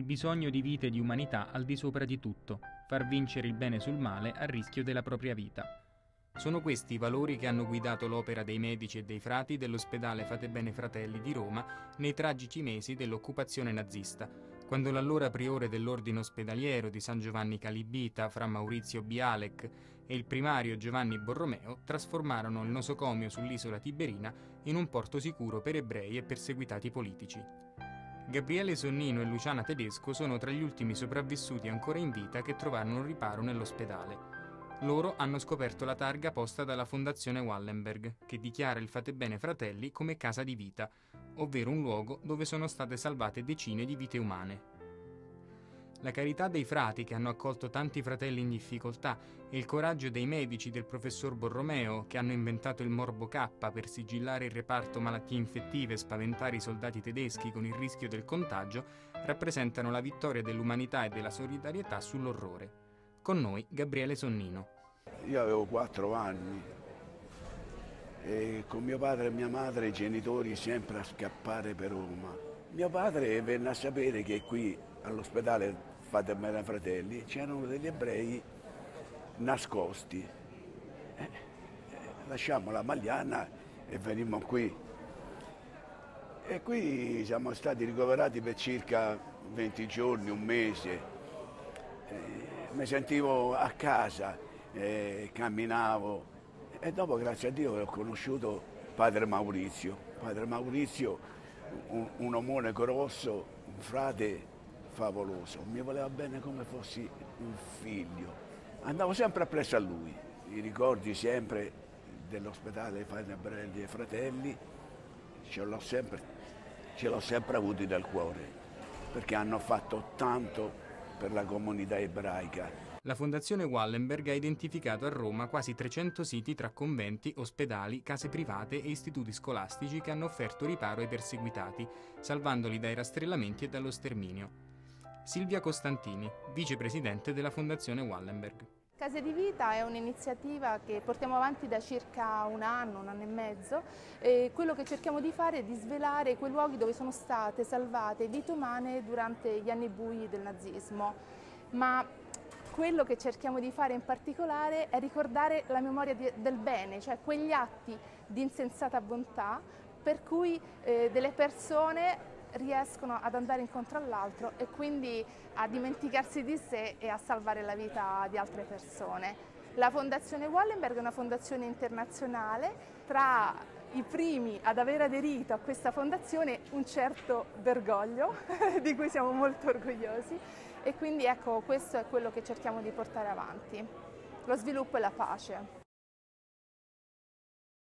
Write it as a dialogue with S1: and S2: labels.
S1: bisogno di vita e di umanità al di sopra di tutto, far vincere il bene sul male a rischio della propria vita. Sono questi i valori che hanno guidato l'opera dei medici e dei frati dell'ospedale Fatebenefratelli Fratelli di Roma nei tragici mesi dell'occupazione nazista, quando l'allora priore dell'ordine ospedaliero di San Giovanni Calibita, fra Maurizio Bialek, e il primario Giovanni Borromeo trasformarono il nosocomio sull'isola Tiberina in un porto sicuro per ebrei e perseguitati politici. Gabriele Sonnino e Luciana Tedesco sono tra gli ultimi sopravvissuti ancora in vita che trovarono riparo nell'ospedale. Loro hanno scoperto la targa posta dalla Fondazione Wallenberg, che dichiara il Fatebenefratelli Fratelli come casa di vita, ovvero un luogo dove sono state salvate decine di vite umane. La carità dei frati che hanno accolto tanti fratelli in difficoltà e il coraggio dei medici del professor Borromeo che hanno inventato il Morbo K per sigillare il reparto malattie infettive e spaventare i soldati tedeschi con il rischio del contagio rappresentano la vittoria dell'umanità e della solidarietà sull'orrore. Con noi Gabriele Sonnino.
S2: Io avevo 4 anni e con mio padre e mia madre, i genitori, sempre a scappare per Roma. Mio padre venne a sapere che qui all'ospedale Fatebenefratelli Fratelli c'erano degli ebrei nascosti. Lasciamo la Magliana e venimmo qui. E qui siamo stati ricoverati per circa 20 giorni, un mese. Mi sentivo a casa, camminavo e dopo, grazie a Dio, ho conosciuto padre Maurizio. Padre Maurizio, un omone grosso, un frate favoloso, mi voleva bene come fossi un figlio. Andavo sempre appresso a lui, i ricordi sempre dell'ospedale Fatebenefratelli Fratelli ce l'ho sempre avuti nel cuore, perché hanno fatto tanto per la comunità ebraica.
S1: La Fondazione Wallenberg ha identificato a Roma quasi 300 siti tra conventi, ospedali, case private e istituti scolastici che hanno offerto riparo ai perseguitati, salvandoli dai rastrellamenti e dallo sterminio. Silvia Costantini, vicepresidente della Fondazione Wallenberg.
S3: Case di Vita è un'iniziativa che portiamo avanti da circa un anno e mezzo, e quello che cerchiamo di fare è di svelare quei luoghi dove sono state salvate vite umane durante gli anni bui del nazismo. Ma quello che cerchiamo di fare in particolare è ricordare la memoria del bene, cioè quegli atti di insensata bontà per cui delle persone riescono ad andare incontro all'altro e quindi a dimenticarsi di sé e a salvare la vita di altre persone. La Fondazione Wallenberg è una fondazione internazionale, tra i primi ad aver aderito a questa fondazione un certo Bergoglio, di cui siamo molto orgogliosi, e quindi ecco, questo è quello che cerchiamo di portare avanti, lo sviluppo e la pace.